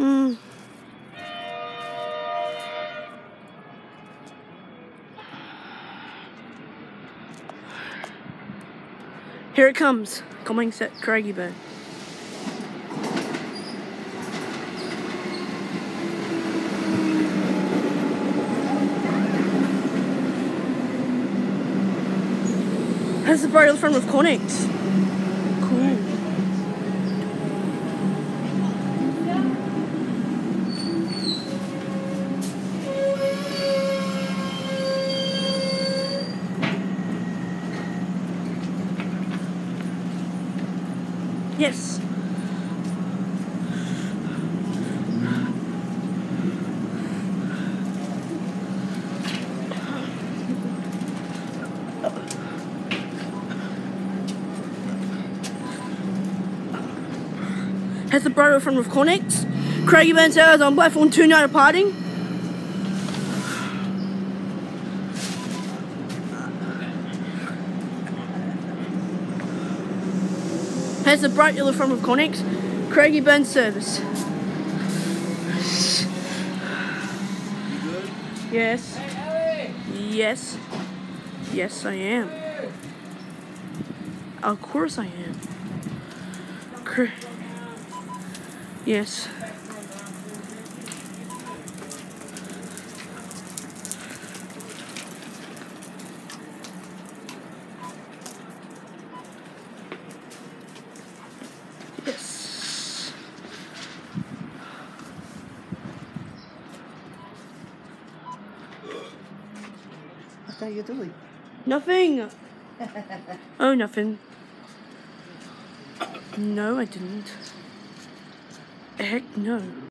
Mm. Here it comes. Coming set Craigieburn. Has the burial front with Connex. Cool. Yes. Has the burial front with Connex. Craigieburn Towers on platform 2 now departing. Has the bright yellow front with Connex. Craigieburn service. You good? Yes. Hey, Yes. Yes, I am. Of course I am. Yes. Yes. what are you doing? Nothing. Oh, nothing. No, I didn't. Heck no.